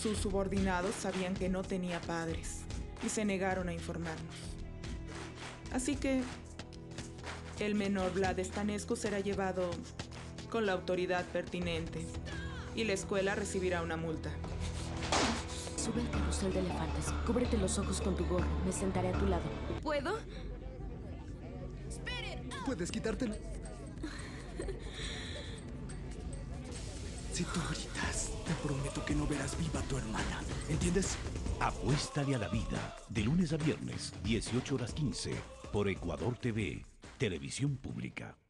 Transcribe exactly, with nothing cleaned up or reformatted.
Sus subordinados sabían que no tenía padres y se negaron a informarnos. Así que el menor Vlad Stanescu será llevado con la autoridad pertinente y la escuela recibirá una multa. Sube al carrusel de elefantes. Cúbrete los ojos con tu gorro. Me sentaré a tu lado. ¿Puedo? Puedes quitártelo. Si tú gritas, te prometo que no verás viva a tu hermana. ¿Entiendes? Apuéstale a la vida. De lunes a viernes, dieciocho horas quince, por Ecuador T V, Televisión Pública.